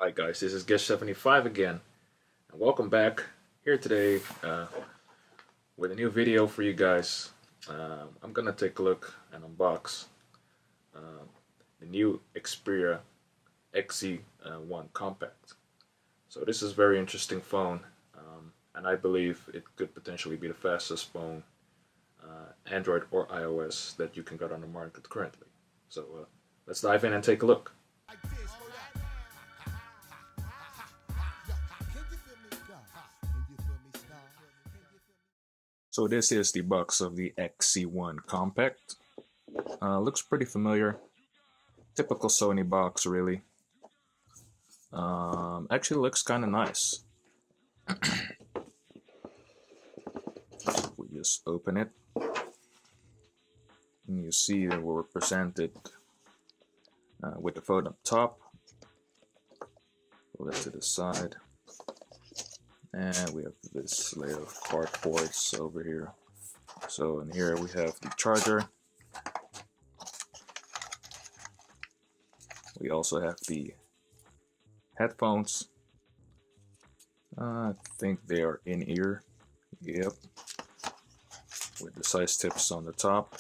Hi guys, this is Guest75 again, and welcome back here today with a new video for you guys. I'm gonna take a look and unbox the new Xperia XZ1-compact. So this is a very interesting phone, and I believe it could potentially be the fastest phone, Android or iOS, that you can get on the market currently. So let's dive in and take a look. So this is the box of the XZ1-compact. Looks pretty familiar. Typical Sony box, really. Actually looks kind of nice. We just open it, and you see that we're presented with the phone up top. Pull it to the side. And we have this layer of cardboards over here. So in here we have the charger. We also have the headphones. I think they are in ear. Yep. With the size tips on the top.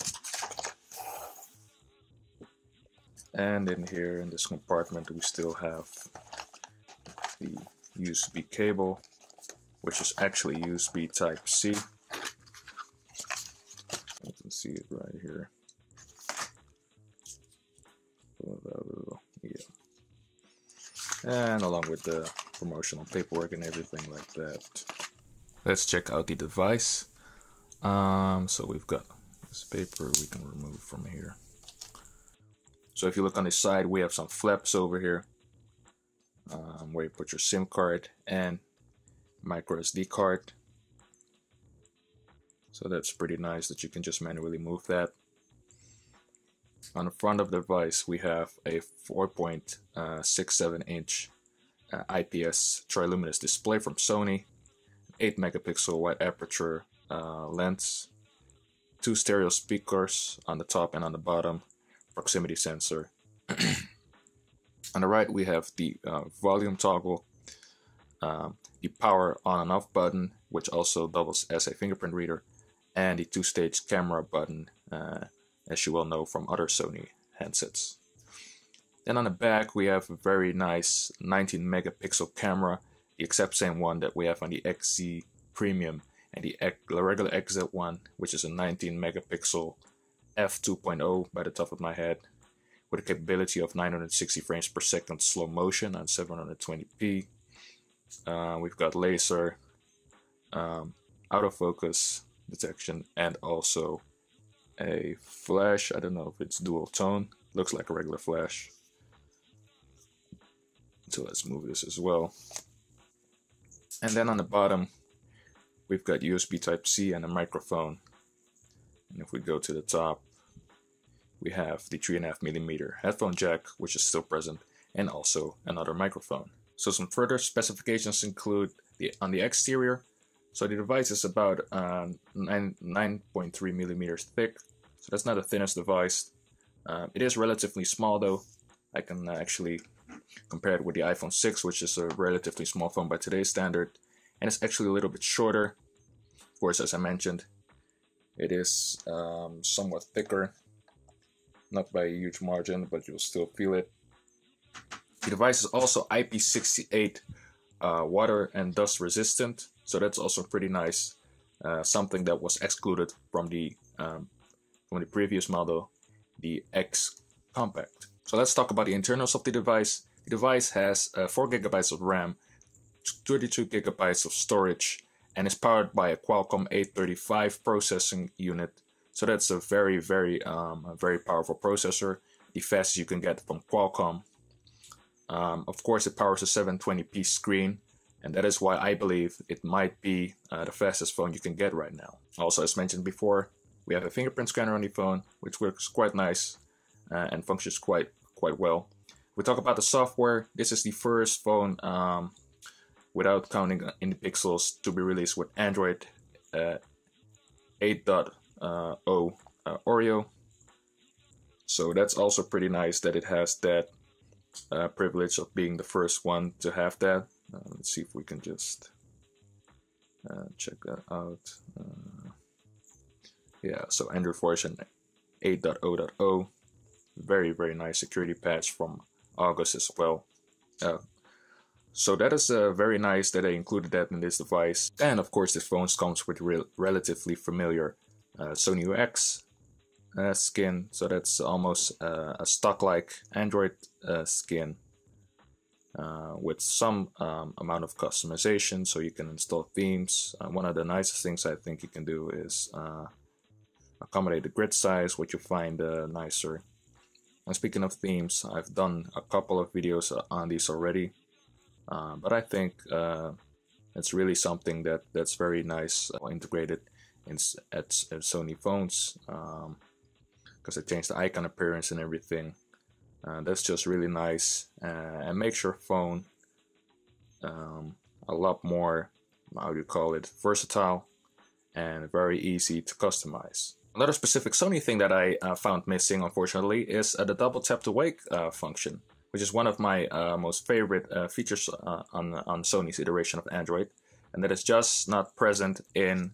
And in here in this compartment we still have the USB cable, which is actually USB Type-C. You can see it right here. Yeah. And along with the promotional paperwork and everything like that. Let's check out the device. So we've got this paper we can remove from here. So if you look on the side, we have some flaps over here, where you put your SIM card and micro SD card. So that's pretty nice that you can just manually move that. On the front of the device we have a 4.67 inch IPS triluminous display from Sony, 8 megapixel wide aperture lens, 2 stereo speakers on the top and on the bottom, proximity sensor. On the right we have the volume toggle, the power on and off button, which also doubles as a fingerprint reader, and the 2-stage camera button, as you will know from other Sony handsets. Then on the back we have a very nice 19 megapixel camera, the exact same one that we have on the XZ Premium and the regular XZ1, which is a 19 megapixel f2.0 by the top of my head, with a capability of 960 frames per second slow motion on 720p. We've got laser, autofocus detection, and also a flash. I don't know if it's dual tone. Looks like a regular flash. So let's move this as well. And then on the bottom, we've got USB Type-C and a microphone. And if we go to the top, we have the 3.5mm headphone jack, which is still present, and also another microphone. So some further specifications include on the exterior. So the device is about 9.3 millimeters thick. So that's not the thinnest device. It is relatively small though. I can actually compare it with the iPhone 6, which is a relatively small phone by today's standard. And it's actually a little bit shorter. Of course, as I mentioned, it is somewhat thicker. Not by a huge margin, but you'll still feel it. The device is also IP68 water and dust resistant, so that's also pretty nice. Something that was excluded from the previous model, the X Compact. So let's talk about the internals of the device. The device has 4 GB of RAM, 32 GB of storage, and is powered by a Qualcomm 835 processing unit. So that's a very powerful processor, the fastest you can get from Qualcomm. Of course, it powers a 720p screen, and that is why I believe it might be the fastest phone you can get right now. Also, as mentioned before, we have a fingerprint scanner on the phone, which works quite nice and functions quite well. We talk about the software. This is the first phone, without counting in the pixels, to be released with Android 8.0 Oreo. So that's also pretty nice that it has that privilege of being the first one to have that. Let's see if we can just check that out. Yeah, so Android version 8.0.0, very nice security patch from August as well. So that is very nice that they included that in this device. And of course this phone comes with relatively familiar Sony UX skin, so that's almost a stock-like Android skin with some amount of customization, so you can install themes. One of the nicest things I think you can do is accommodate the grid size, which you find nicer. And speaking of themes, I've done a couple of videos on these already, but I think it's really something that's very nice integrated at Sony phones, because it changed the icon appearance and everything. That's just really nice, and makes your phone a lot more, how do you call it, versatile and very easy to customize. Another specific Sony thing that I found missing, unfortunately, is the double tap to wake function, which is one of my most favorite features on Sony's iteration of Android, and that is just not present in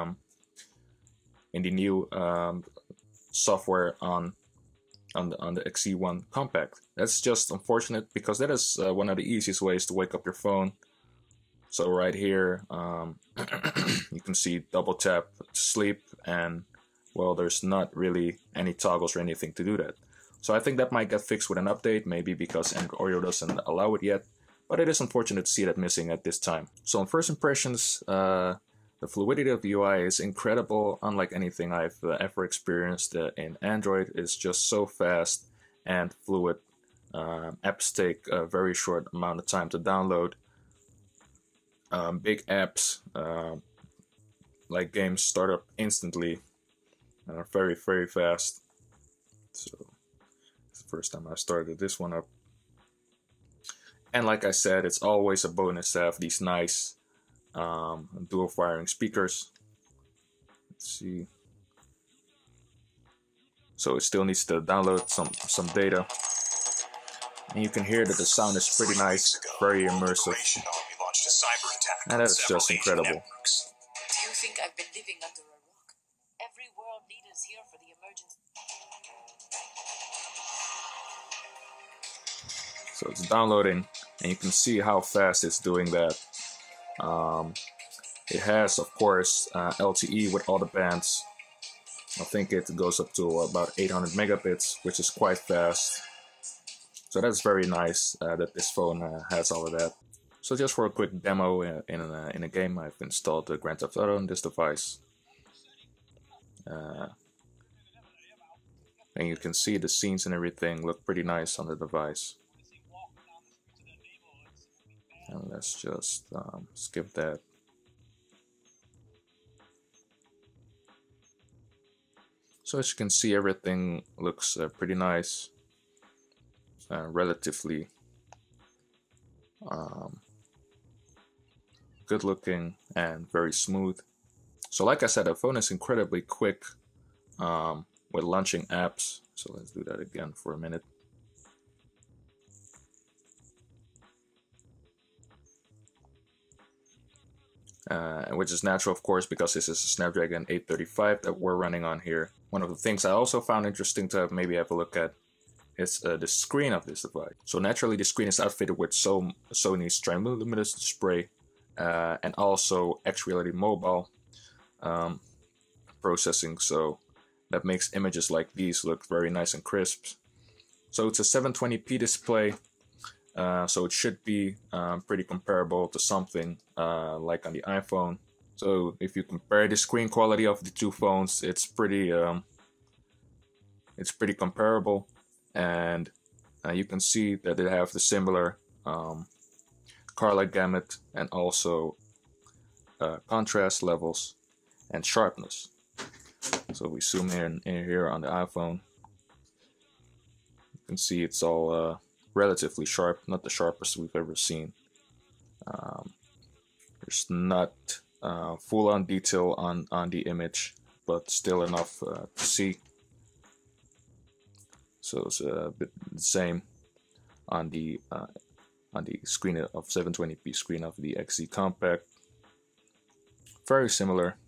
the new software on the XZ1-compact. That's just unfortunate, because that is one of the easiest ways to wake up your phone. So right here, you can see double tap to sleep, and well, there's not really any toggles or anything to do that. So I think that might get fixed with an update, maybe because Android Oreo doesn't allow it yet, but it is unfortunate to see that missing at this time. So on first impressions, the fluidity of the UI is incredible, unlike anything I've ever experienced in Android. It's just so fast and fluid. Apps take a very short amount of time to download. Big apps like games start up instantly and are very fast. So it's the first time I started this one up. And like I said, it's always a bonus to have these nice dual firing speakers. Let's see. So it still needs to download some data, and you can hear that the sound is pretty nice, very immersive, and that's just incredible. Do you think I've been living under a rock? Every world leader's here for the emergency. So it's downloading, and you can see how fast it's doing that. It has, of course, LTE with all the bands. I think it goes up to about 800 megabits, which is quite fast. So that's very nice that this phone has all of that. So just for a quick demo in a game, I've installed Grand Theft Auto on this device. And you can see the scenes and everything look pretty nice on the device. And let's just skip that. So as you can see, everything looks pretty nice, relatively good looking and very smooth. So like I said, the phone is incredibly quick with launching apps. So let's do that again for a minute. Which is natural, of course, because this is a Snapdragon 835 that we're running on here. One of the things I also found interesting to maybe have a look at is the screen of this device. So naturally, the screen is outfitted with Sony's Triluminosity display and also X-Reality Mobile processing. So that makes images like these look very nice and crisp. So it's a 720p display. So it should be pretty comparable to something like on the iPhone. So if you compare the screen quality of the two phones, it's pretty comparable, and you can see that they have the similar color light gamut and also contrast levels and sharpness. So we zoom in here on the iPhone. You can see it's all relatively sharp, not the sharpest we've ever seen. There's not full-on detail on the image, but still enough to see. So it's a bit the same. on the screen of 720p screen of the XZ Compact. Very similar.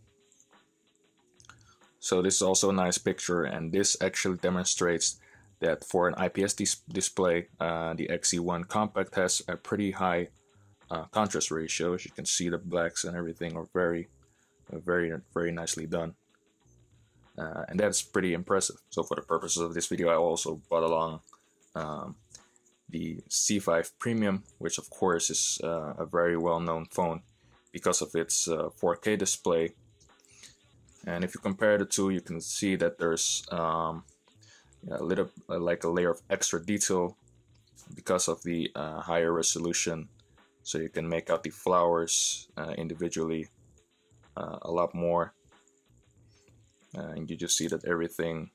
So this is also a nice picture, and this actually demonstrates that for an IPS display, the XZ1-compact has a pretty high contrast ratio. As you can see, the blacks and everything are very nicely done, and that's pretty impressive. So for the purposes of this video, I also brought along the C5 Premium, which of course is a very well-known phone because of its 4K display. And if you compare the two, you can see that there's a little like a layer of extra detail because of the higher resolution. So you can make out the flowers individually a lot more, and you just see that everything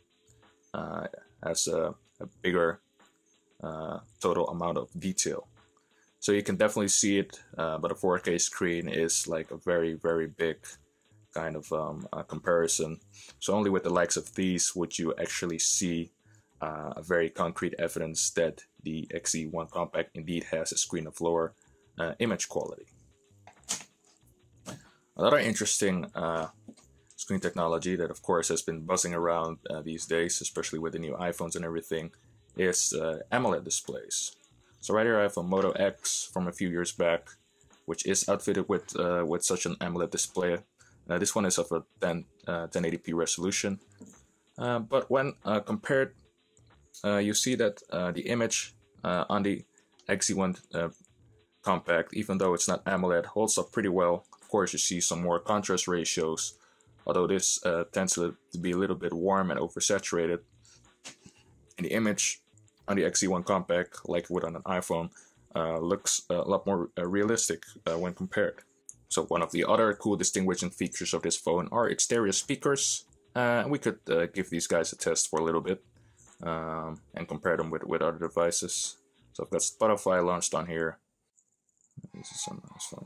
has a bigger total amount of detail. So you can definitely see it, but a 4K screen is like a very big kind of comparison. So only with the likes of these would you actually see a very concrete evidence that the XZ1-compact indeed has a screen of lower image quality. Another interesting screen technology that of course has been buzzing around these days, especially with the new iPhones and everything, is AMOLED displays. So right here I have a Moto X from a few years back, which is outfitted with such an AMOLED display. This one is of a 1080p resolution, but when compared, you see that the image on the XZ1 compact, even though it's not AMOLED, holds up pretty well. Of course, you see some more contrast ratios, although this tends to be a little bit warm and oversaturated. And the image on the XZ1 compact, like it would on an iPhone, looks a lot more realistic when compared. So one of the other cool distinguishing features of this phone are its stereo speakers. We could give these guys a test for a little bit and compare them with other devices. So I've got Spotify launched on here. This is some nice fun.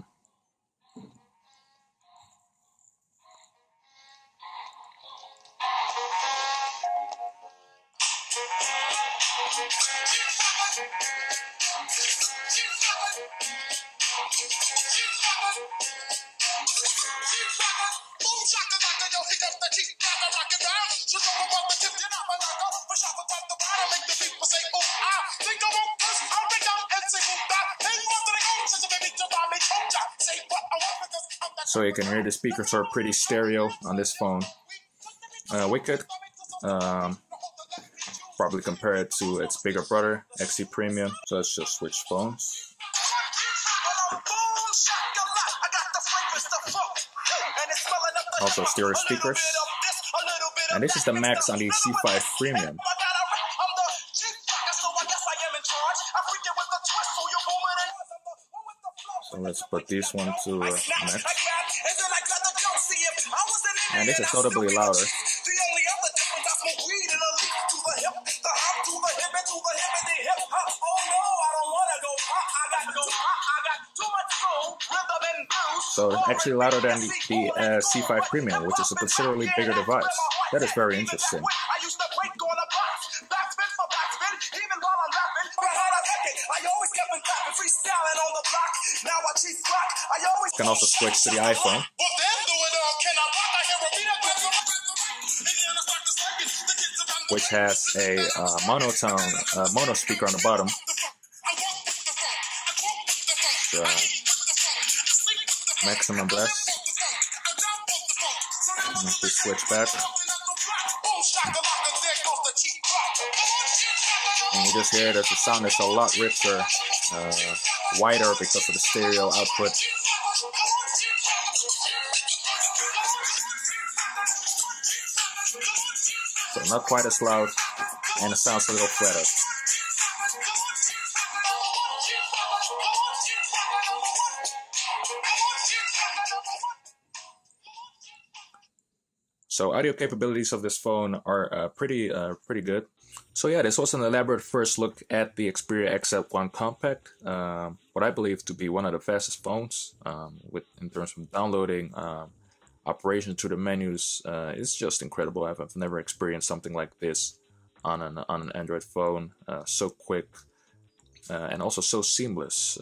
So you can hear the speakers are pretty stereo on this phone. We could probably compare it to its bigger brother, XZ Premium. So let's just switch phones. Also stereo speakers. And this is the max on the C5 Premium. So let's put this one to max. And this is notably louder. So it's actually louder than the C5 Premium, which is a considerably bigger device. That is very interesting. You can also switch to the iPhone, which has a mono speaker on the bottom. So, maximum blast. To switch back. And you just hear that the sound is a lot richer, wider because of the stereo output. So not quite as loud, and it sounds a little flatter. So audio capabilities of this phone are pretty good. So yeah, this was an elaborate first look at the Xperia XZ1-compact, what I believe to be one of the fastest phones in terms of downloading, operation through the menus. It's just incredible. I've never experienced something like this on an Android phone. So quick, and also so seamless.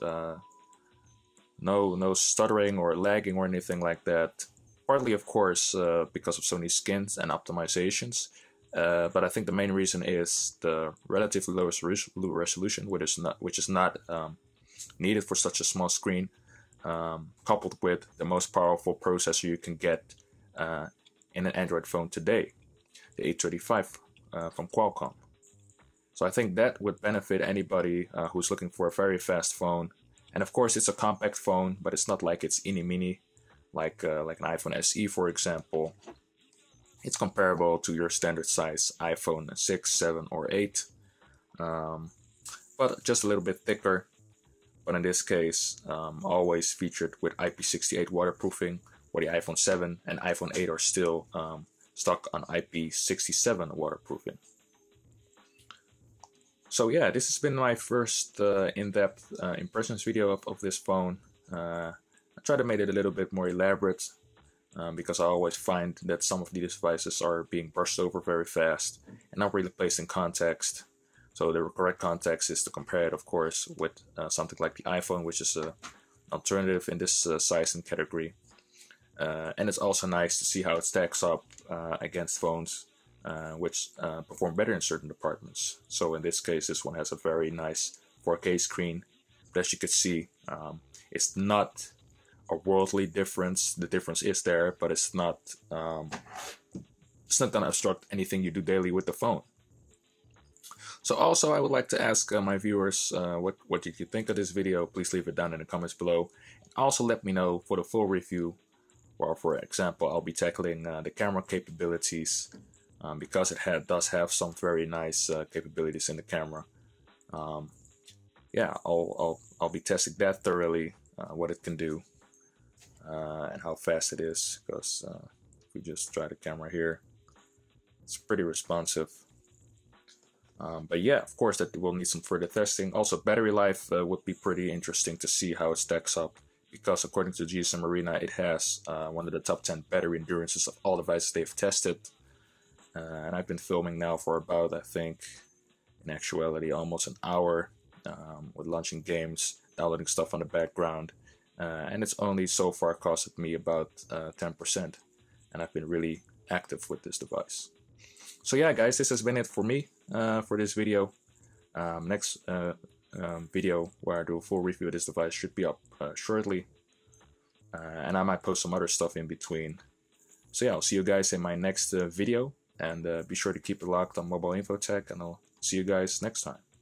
No stuttering or lagging or anything like that. Partly, of course, because of Sony's skins and optimizations, but I think the main reason is the relatively low resolution, which is not needed for such a small screen, coupled with the most powerful processor you can get in an Android phone today, the 835 from Qualcomm. So I think that would benefit anybody who's looking for a very fast phone. And of course, it's a compact phone, but it's not like it's mini, like an iPhone SE, for example. It's comparable to your standard size iPhone 6, 7, or 8, but just a little bit thicker. But in this case, always featured with IP68 waterproofing, where the iPhone 7 and iPhone 8 are still stuck on IP67 waterproofing. So yeah, this has been my first in-depth impressions video of this phone. I try to make it a little bit more elaborate because I always find that some of these devices are being brushed over very fast and not really placed in context. So the correct context is to compare it, of course, with something like the iPhone, which is an alternative in this size and category. And it's also nice to see how it stacks up against phones which perform better in certain departments. So in this case, this one has a very nice 4K screen. But as you can see, it's not a worldly difference. The difference is there, but it's not gonna obstruct anything you do daily with the phone. So also, I would like to ask my viewers, what did you think of this video? Please leave it down in the comments below. And also let me know for the full review, or for example, I'll be tackling the camera capabilities, because it does have some very nice capabilities in the camera. Yeah, I'll be testing that thoroughly, what it can do, and how fast it is. Because if we just try the camera here, it's pretty responsive. But yeah, of course, that will need some further testing. Also, battery life would be pretty interesting to see how it stacks up, because according to GSM Arena, it has one of the top 10 battery endurances of all devices they've tested. And I've been filming now for about, I think, in actuality, almost an hour, with launching games, downloading stuff on the background, and it's only so far costed me about 10%, and I've been really active with this device. So yeah, guys, this has been it for me for this video. Next video where I do a full review of this device should be up shortly, and I might post some other stuff in between. So yeah, I'll see you guys in my next video. And be sure to keep it locked on Mobile Info Tech, and I'll see you guys next time.